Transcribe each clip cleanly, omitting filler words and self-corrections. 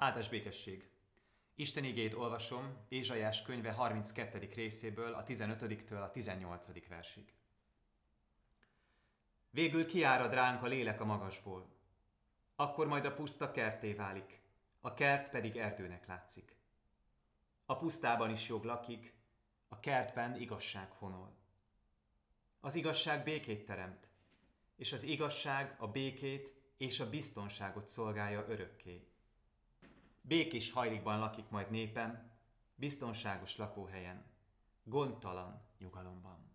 Áldás békesség! Isten igét olvasom Ézsaiás könyve 32. részéből a 15-től a 18. versig. Végül kiárad ránk a lélek a magasból. Akkor majd a puszta kertté válik, a kert pedig erdőnek látszik. A pusztában is jog lakik, a kertben igazság honol. Az igazság békét teremt, és az igazság a békét és a biztonságot szolgálja örökké. Békés hajlékban lakik majd népem, biztonságos lakóhelyen, gondtalan nyugalomban.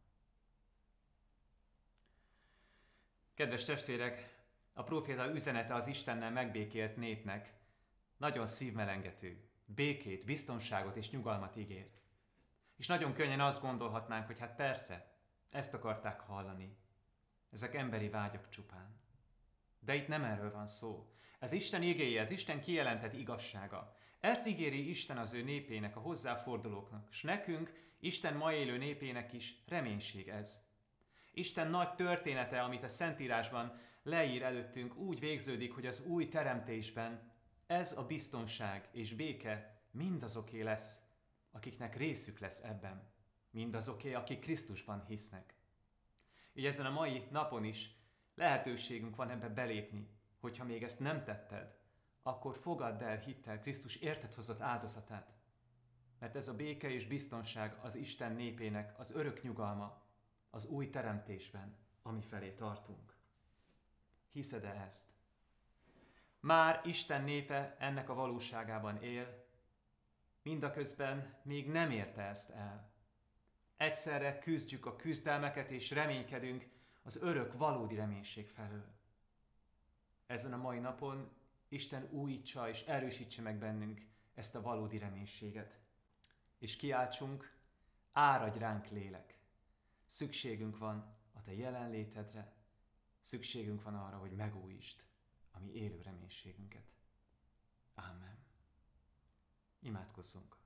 Kedves testvérek, a próféta üzenete az Istennel megbékélt népnek nagyon szívmelengető, békét, biztonságot és nyugalmat ígér. És nagyon könnyen azt gondolhatnánk, hogy hát persze, ezt akarták hallani. Ezek emberi vágyak csupán. De itt nem erről van szó. Ez Isten igéje, ez Isten kijelentett igazsága. Ezt ígéri Isten az ő népének, a hozzáfordulóknak, és nekünk, Isten ma élő népének is reménység ez. Isten nagy története, amit a Szentírásban leír előttünk, úgy végződik, hogy az új teremtésben ez a biztonság és béke mindazoké lesz, akiknek részük lesz ebben. Mindazoké, akik Krisztusban hisznek. Így ezen a mai napon is lehetőségünk van ebbe belépni, hogyha még ezt nem tetted, akkor fogadd el hittel Krisztus érted hozott áldozatát. Mert ez a béke és biztonság az Isten népének az örök nyugalma az új teremtésben, ami felé tartunk. Hiszed-e ezt? Már Isten népe ennek a valóságában él, mindaközben még nem érte ezt el. Egyszerre küzdjük a küzdelmeket és reménykedünk az örök valódi reménység felől. Ezen a mai napon Isten újítsa és erősítse meg bennünk ezt a valódi reménységet. És kiáltsunk, áradj ránk lélek! Szükségünk van a te jelenlétedre, szükségünk van arra, hogy megújítsd a mi élő reménységünket. Ámen. Imádkozzunk!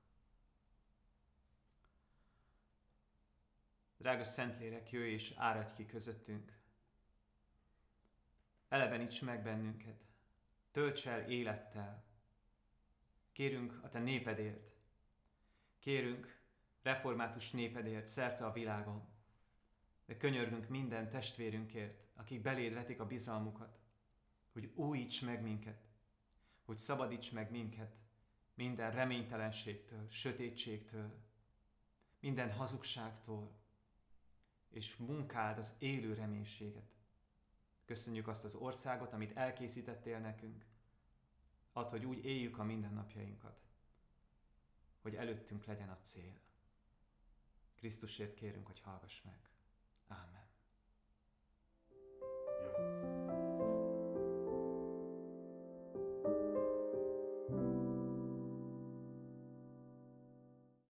Drága Szentlélek, jöjj és áradj ki közöttünk. Eleveníts meg bennünket, tölts el élettel. Kérünk a te népedért, kérünk református népedért szerte a világon, de könyörgünk minden testvérünkért, akik beléd vetik a bizalmukat, hogy újíts meg minket, hogy szabadíts meg minket minden reménytelenségtől, sötétségtől, minden hazugságtól, és munkáld az élő reménységet. Köszönjük azt az országot, amit elkészítettél nekünk. Add, hogy úgy éljük a mindennapjainkat, hogy előttünk legyen a cél. Krisztusért kérünk, hogy hallgass meg.